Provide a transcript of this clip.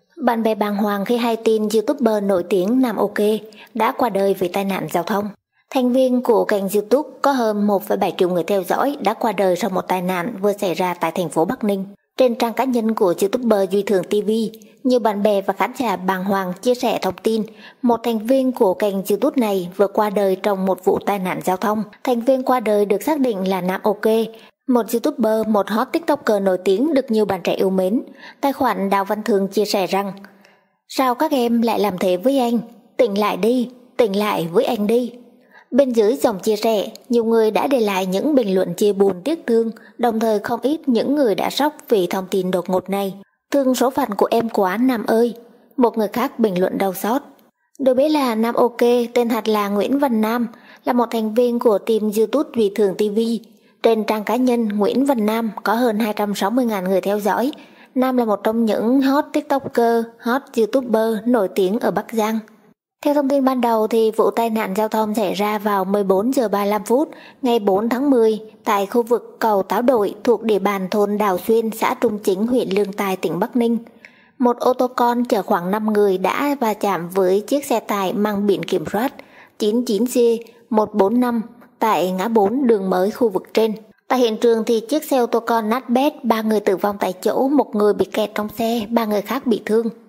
Bạn bè bàng hoàng khi hay tin YouTuber nổi tiếng Nam OK đã qua đời vì tai nạn giao thông. Thành viên của kênh YouTube có hơn 1,7 triệu người theo dõi đã qua đời sau một tai nạn vừa xảy ra tại thành phố Bắc Ninh. Trên trang cá nhân của YouTuber Duy Thường TV, nhiều bạn bè và khán giả bàng hoàng chia sẻ thông tin một thành viên của kênh YouTube này vừa qua đời trong một vụ tai nạn giao thông. Thành viên qua đời được xác định là Nam OK, một YouTuber, một hot TikToker nổi tiếng được nhiều bạn trẻ yêu mến. Tài khoản Đào Văn Thường chia sẻ rằng: "Sao các em lại làm thế với anh? Tỉnh lại đi, tỉnh lại với anh đi." Bên dưới dòng chia sẻ, nhiều người đã để lại những bình luận chia buồn tiếc thương, đồng thời không ít những người đã sốc vì thông tin đột ngột này. "Thương số phận của em quá Nam ơi." Một người khác bình luận đau xót. Được biết là Nam OK, tên thật là Nguyễn Văn Nam, là một thành viên của team YouTube Duy Thường TV. Trên trang cá nhân, Nguyễn Văn Nam có hơn 260.000 người theo dõi. Nam là một trong những hot TikToker, hot YouTuber nổi tiếng ở Bắc Giang. Theo thông tin ban đầu thì vụ tai nạn giao thông xảy ra vào 14 giờ 35 phút ngày 4 tháng 10 tại khu vực cầu Táo Đội thuộc địa bàn thôn Đào Xuyên, xã Trung Chính, huyện Lương Tài, tỉnh Bắc Ninh. Một ô tô con chở khoảng 5 người đã va chạm với chiếc xe tải mang biển kiểm soát 99C145 tại ngã 4 đường mới khu vực trên. Tại hiện trường thì chiếc xe ô tô con nát bét, 3 người tử vong tại chỗ, 1 người bị kẹt trong xe, 3 người khác bị thương.